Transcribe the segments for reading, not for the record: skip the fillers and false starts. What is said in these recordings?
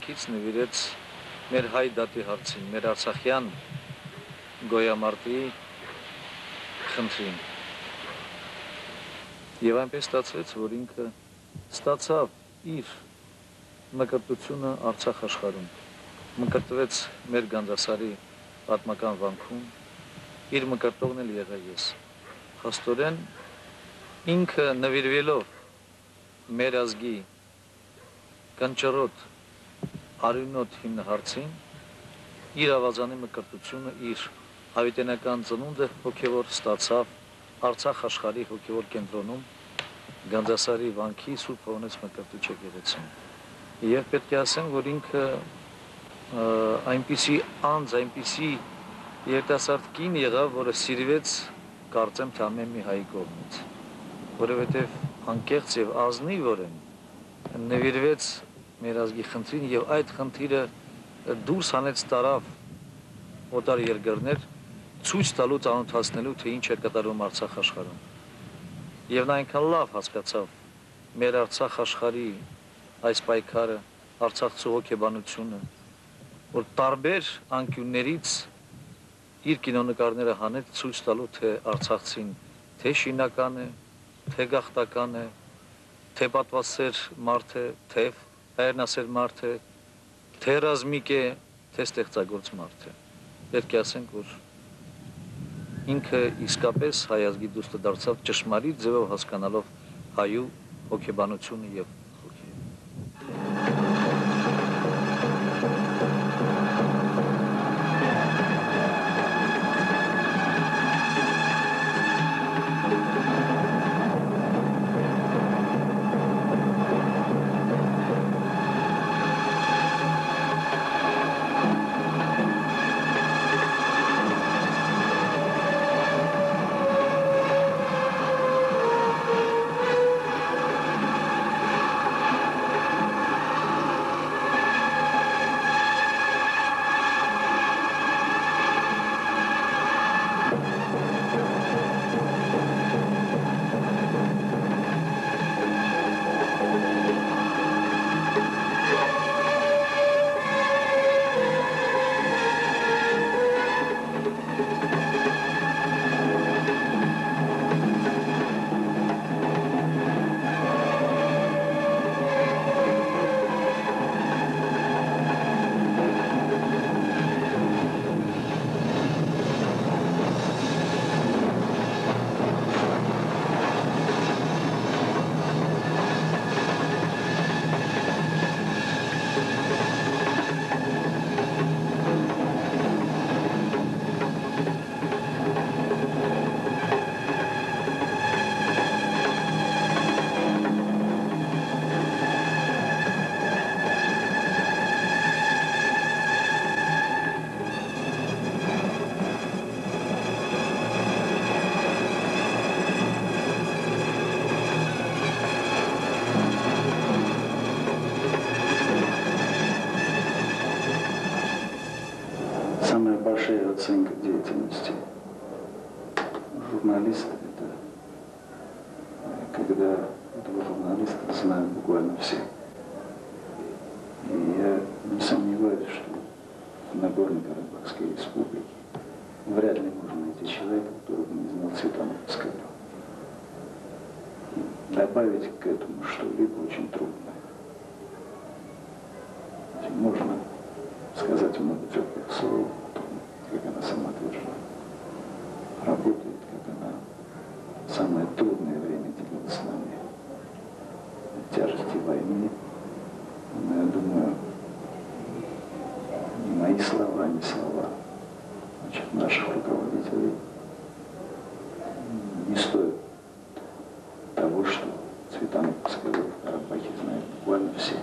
քիչ նվիրեց մեր հայ դատի հարցին, մեր արցախյան գոյամարտի խնդրին։ Եվ այնպես ստացվեց, որ ինքը ստացավ իր մկրտությունը Արցախ աշխարհում, մկրտվեց մեր Գանձասարի պատմական վանքում, իր մկրտողն էլ եղա ես։ Փաստորեն ինքը նվիրվելով մեր ազգի կնճռոտ արյունոտ հիմնահարցին, իր ավազանի մկրտությունը, իր հավիտենական ծնունդը հոգևոր ստացավ Արցախ աշխարհի հոգևոր կենտրոնում Գանձասարի վանքի Սուրբ Հովհաննես մկրտիչ եկեղեցում։ Եվ պետք է ասեմ, որ ինքը այնպիսի անձ, այնպիսի երիտասարդ կին եղավ, որը սիրվեց, կարծեմ, թե ամեն մի հայի կողմից, որովհետև անկեղծ եւ ազնիվորեն նվիրվեց մեր ազգի խնդրին եւ այդ խնդիրը դուրս հանեց տարավ օտար երկրներ, ցույց տալու, ծանոթացնելու, թե ինչ էր կատարվում Արցախ աշխարհում։ Եվ նա այնքան լավ հասկացավ մեր Արցախ աշխարհի այս պայքարը, Արցախցու հոգեբանությունը, որ տարբեր անկյուններից իր կինոնկարները հանեց ցույց տալու, թե Արցախցին թե շինական է, թե գաղթական է, թե պատվասեր մարդ է, թե հայրենասեր մարդ է, թե ռազմիկ է, թե ստեղծագործ մարդ է։ Պետք է ասենք, որ ինքը իսկապես հայ ազգի դուստը դարձավ ճշմարիտ ձևով հասկանալով հայու հոգեբանությունը եւ Самая большая оценка деятельности журналиста – это когда этого журналиста знают буквально все. И я не сомневаюсь, что в Нагорно-Карабахской республике вряд ли можно найти человека, который бы не знал Цветана Пискарева. Добавить к этому что-либо очень трудно. Можно сказать много теплых слов, как она сама твержена. Работает, как она в самое трудное время делилась с нами. Тяжести войны. Но я думаю, не мои слова, не слова, значит, наших руководителей не стоят того, что Цветана Пискарева в Карабахе знают буквально все.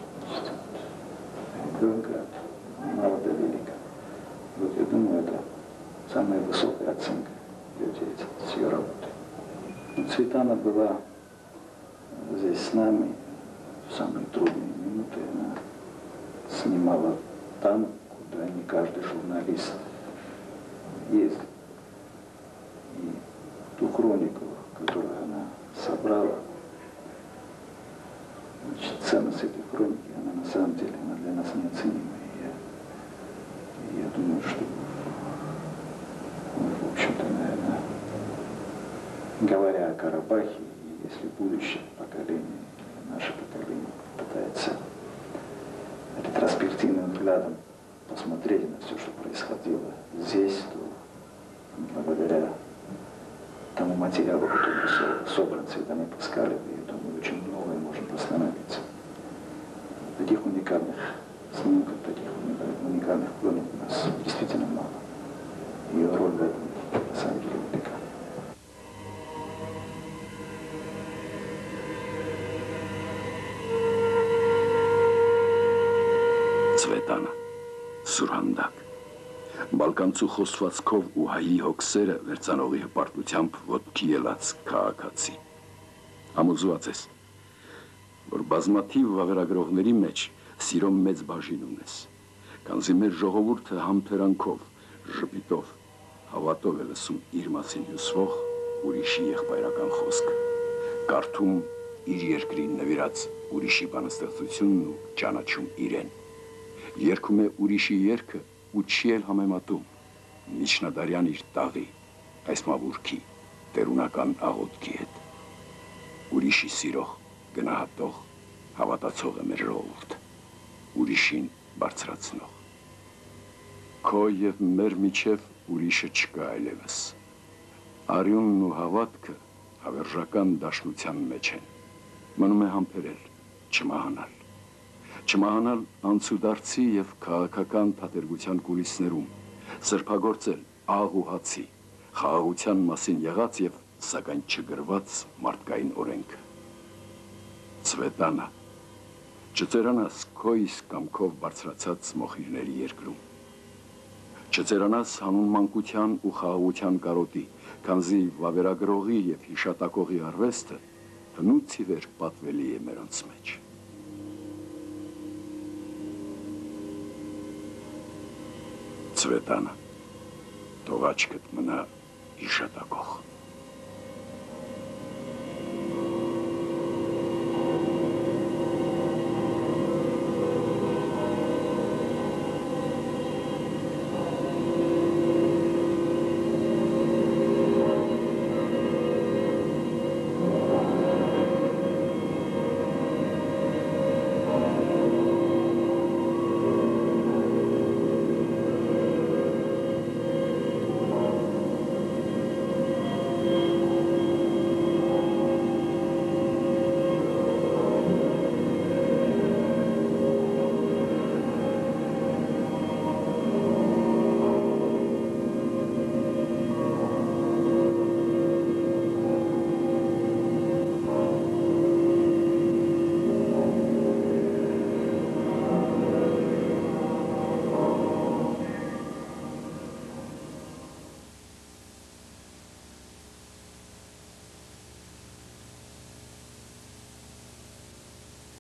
Ребенка мало до велика. Вот я думаю, это самая высокая оценка ее деятельности, ее работы. Цветана была здесь с нами в самые трудные минуты. Она снимала там, куда не каждый журналист ездит. И ту хронику, которую она собрала, значит, ценность этой хроники, она на самом деле она для нас неоценимы. И я думаю, что, в общем-то, наверное, говоря о Карабахе, если будущее поколение, наше поколение пытается ретроспективным взглядом посмотреть на все, что происходило здесь, то благодаря тому материалу, который собран Цветаной Паскалевой, я думаю, очень многое может восстановиться. Таких уникальных снимков, таких уникальных пленок у нас действительно мало. Ее роль в этом на самом деле велика. Ցվետանը, Սուրհանդակ, Բալկանցու խոսվածքով ու հայի հոգսերը վերցանողի հպարտությամբ ոտքի ելած քաղաքացի։ Համոզված ես, որ բազմաթիվ վավերագրողների մեջ սիրո մեծ բաժին ունես, քանզի մեր ժողովուրդը համբերանքով, ժպիտով, հավատով է լսում իր մասին հյուսվող ուրիշի եղբայրական խոսքը, կարդում իր երկրին նվիրած ուրիշի բանաստեղծությունն ու ճանաչում իրեն։ Երգում է ուրիշի երգը ու չի էլ համեմատում Միջնադարյան իր տաղի, այս մավուրքի, տերունական աղոթքի հետ։ Ուրիշի սիրող, գնահատող, հավատացող է մեր ժողովուրդը, ուրիշին բարձրացնող։ Քո և մեր միջև ուրիշը չկա այլևս։ Արյունն ու հավատքը հավերժական դաշնության մեջ են։ Մնում է համբերել, չմահանալ։ Չմահանալ անցուդարձի և քաղաքական թատերգության կուլիսներում, սրբագործել աղ ու հացի, խաղաղության մասին եղած և սակայն չգրված մարդկային օրենքը։ Ցվետանա, չծերանաս քո իսկ կամքով բարձրացած մոխիրների երկրում։ Չծերանաս հանուն մանկության ու խաղաղության կարոտի, քանզի վավերագրողի և հիշատակողի արվեստը հնուց ի վեր պատվելի է մերոնց մեջ։ Ցվետանը, թող աչքդ մնա հիշատակող։